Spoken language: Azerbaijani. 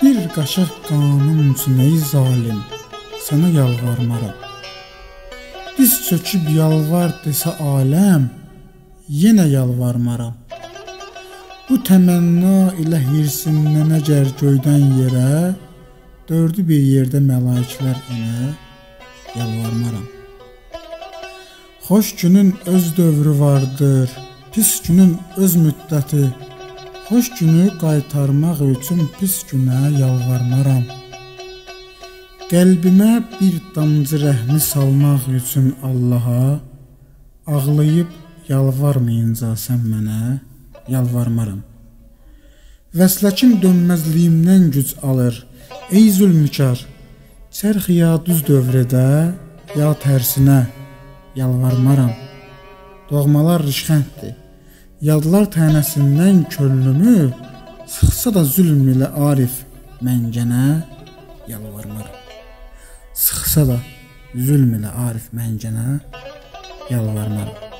Bir qaşıq qanım üçün ey zalim, sənə yalvarmaram. Diz çöküb yalvar desə aləm, yenə yalvarmaram. Bu təmənna ilə hirsindən əgər göydən yerə, dördü bir yerdə mələiklər enə, yalvarmaram. Xoş günün öz dövrü vardır, pis günün öz müddəti. Xoş günü qaytarmaq üçün pis günə yalvarmaram. Qəlbimə bir damcı rəhmi salmaq üçün Allaha, ağlayıb yalvarmayınca sən mənə yalvarmaram. Vəsləkim dönməzliyimdən güc alır, ey zülmkar, çərx ya düz dövrədə, ya tərsinə yalvarmaram. Doğmalar rişxənddir, yadlar tənəsindən könlümü, sıxsa da zülm ilə Arif məngənə yalvarmaram. Sıxsa da zülm ilə Arif məngənə yalvarmaram.